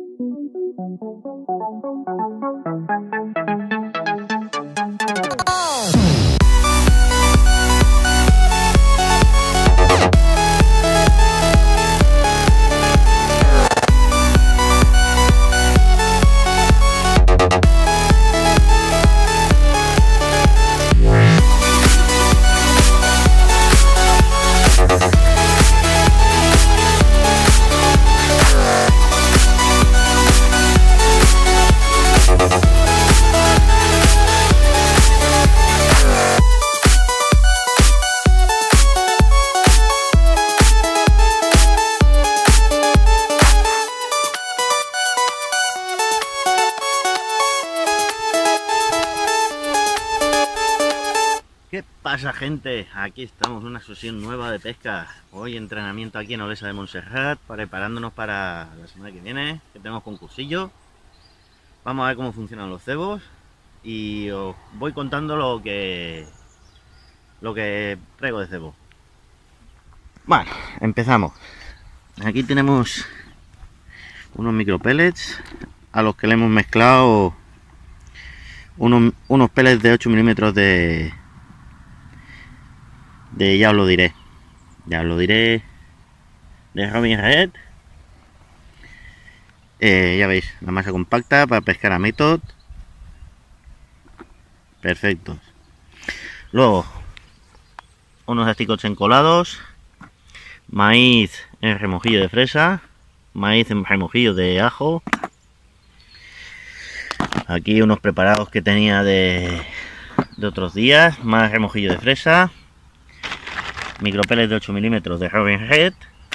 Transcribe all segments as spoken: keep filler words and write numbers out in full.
¿Qué pasa, gente? Aquí estamos en una sesión nueva de pesca. Hoy entrenamiento aquí en Olesa de Montserrat, preparándonos para la semana que viene, que tenemos concursillo. Vamos a ver cómo funcionan los cebos y os voy contando lo que lo que traigo de cebo. Bueno, empezamos. Aquí tenemos unos micro pellets a los que le hemos mezclado unos, unos pellets de ocho milímetros de de ya os lo diré ya os lo diré de Robin Red. Eh, ya veis, la masa compacta para pescar a Method, perfectos. Luego unos asticots encolados, maíz en remojillo de fresa, maíz en remojillo de ajo. Aquí unos preparados que tenía de, de otros días, más remojillo de fresa, micropellets de ocho milímetros de Robin Red,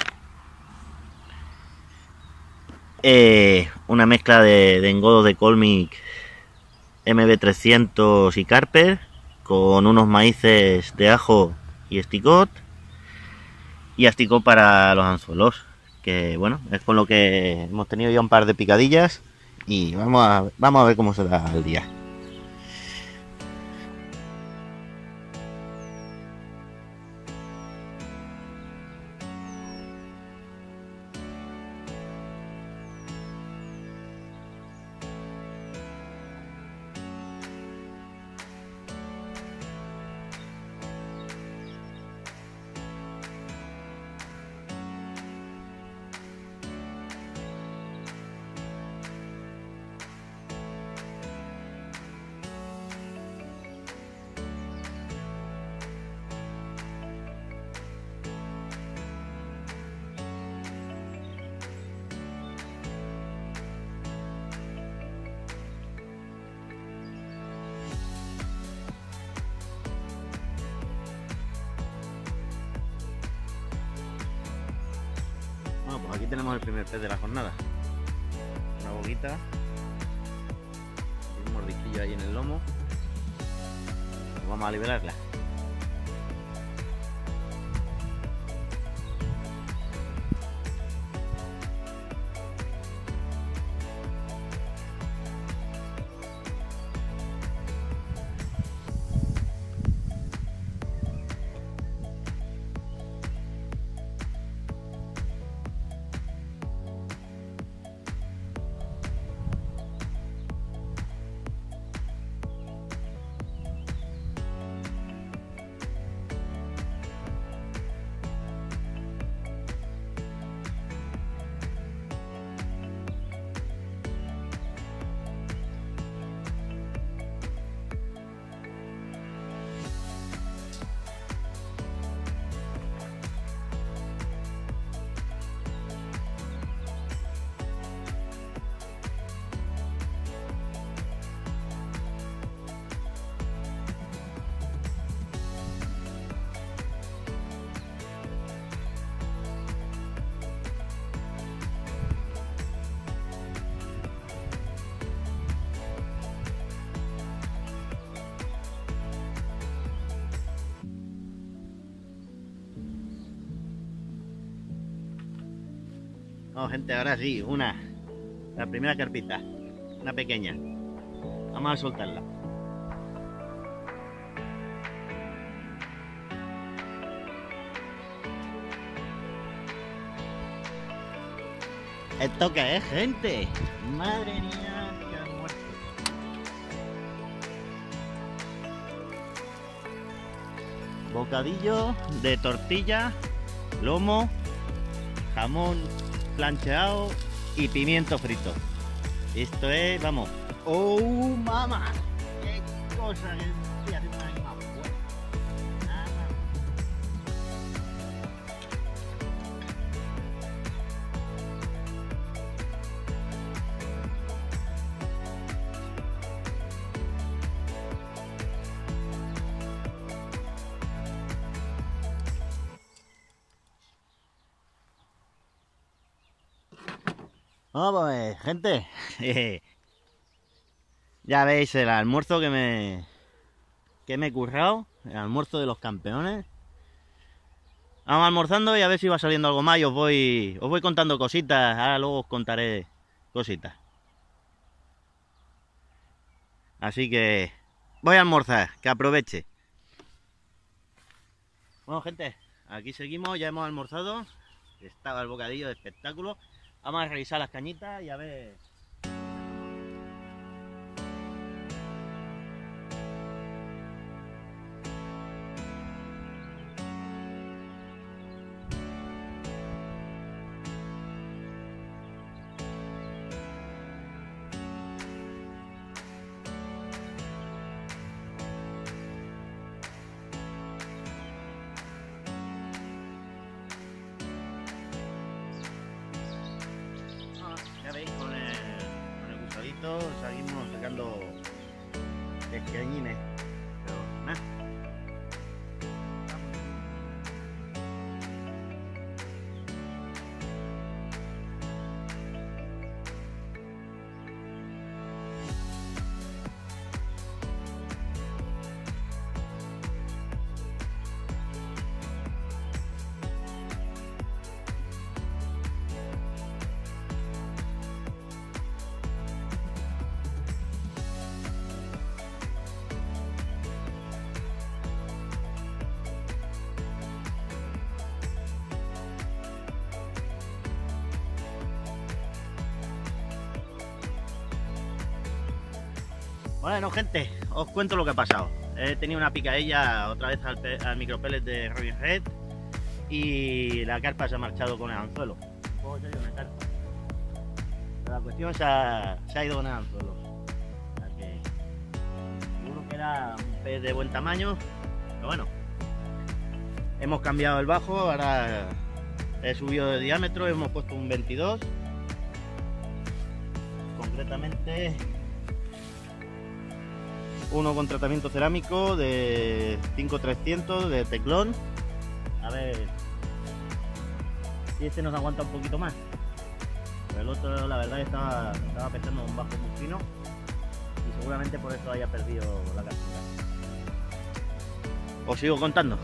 eh, una mezcla de, de engodo de Colmic M B trescientos y Carper con unos maíces de ajo y asticot, y asticot para los anzuelos, que bueno, es con lo que hemos tenido ya un par de picadillas y vamos a, vamos a ver cómo se da el día. Bueno, pues aquí tenemos el primer pez de la jornada. Una boquita, un mordisquillo ahí en el lomo. Pues vamos a liberarla. No, gente, ahora sí, una. La primera carpita. Una pequeña. Vamos a soltarla. ¿Esto qué es, gente? Madre mía, que han muerto. Bocadillo de tortilla, lomo, jamón plancheado y pimiento frito. Esto es, vamos. ¡Oh, mamá! ¡Qué cosa! Que estoy haciendo una misma fuerza. Nada. Bueno, pues, gente, ya veis el almuerzo que me que me he currado, el almuerzo de los campeones. Vamos almorzando y a ver si va saliendo algo más y os voy, os voy contando cositas, ahora luego os contaré cositas. Así que voy a almorzar, que aproveche. Bueno, gente, aquí seguimos, ya hemos almorzado, estaba el bocadillo de espectáculo. Vamos a revisar las cañitas y a ver... Ya veis, con el, con el gusadito seguimos sacando esqueñines. Pero, ¿eh? Bueno, gente, os cuento lo que ha pasado. He tenido una picadilla otra vez al, al micropellet de Robin Red y la carpa se ha marchado con el anzuelo. Un poco serio una carpa. Pero la cuestión se ha, se ha ido con el anzuelo. O sea que seguro que era un pez de buen tamaño, pero bueno. Hemos cambiado el bajo, ahora he subido de diámetro, hemos puesto un veintidós. Concretamente uno con tratamiento cerámico de cinco trescientos de teclón. A ver si este nos aguanta un poquito más. Pero el otro, la verdad, estaba, estaba pesando un bajo muy fino y seguramente por eso haya perdido la captura. Os sigo contando.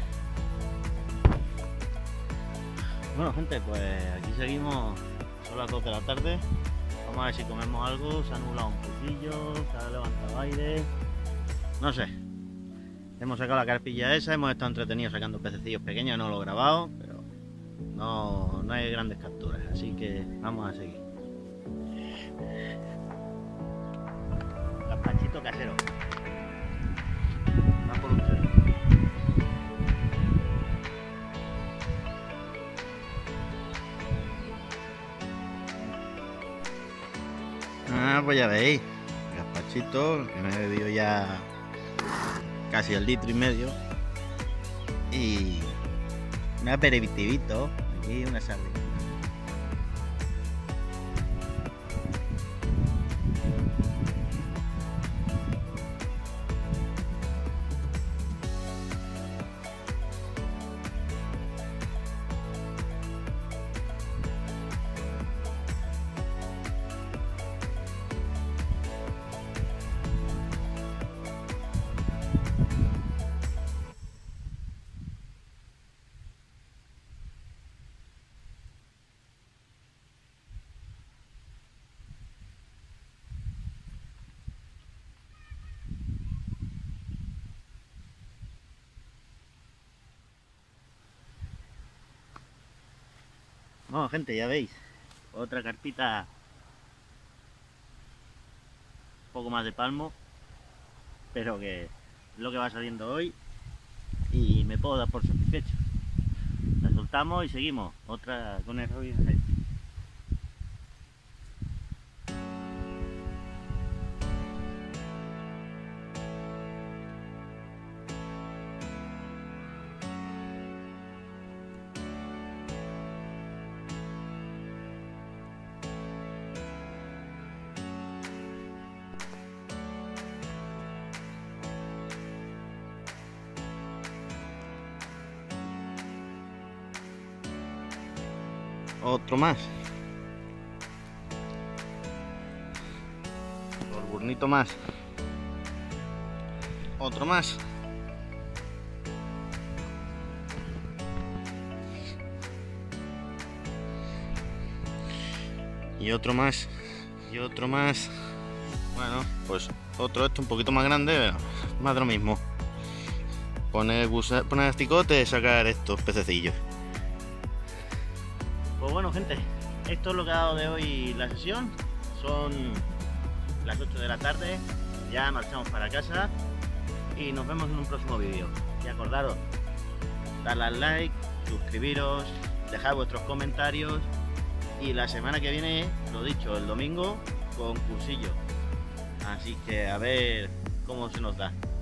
Bueno, gente, pues aquí seguimos. Son las dos de la tarde. Vamos a ver si comemos algo. Se ha nublado un poquillo, se ha levantado aire. No sé. Hemos sacado la carpilla esa, hemos estado entretenidos sacando pececillos pequeños, no lo he grabado, pero no, no hay grandes capturas, así que vamos a seguir. Gazpachito casero. Va por ustedes. Ah, pues ya veis, gazpachito, que me he bebido ya casi el litro y medio y un aperitivito, aquí una sardina. Bueno, gente, ya veis, Otra carpita, un poco más de palmo, pero que es lo que va saliendo hoy y me puedo dar por satisfecho. La soltamos y seguimos. Otra con el rollo. Otro más. Otro burnito más. Otro más. Y otro más. Y otro más. Bueno, pues otro este un poquito más grande, pero más de lo mismo. Poner, poner asticote y sacar estos pececillos. Pues bueno, gente, esto es lo que ha dado de hoy la sesión. Son las ocho de la tarde, ya marchamos para casa y nos vemos en un próximo vídeo. Y acordaros, darle al like, suscribiros, dejad vuestros comentarios y la semana que viene, lo dicho, el domingo, concursillo. Así que a ver cómo se nos da.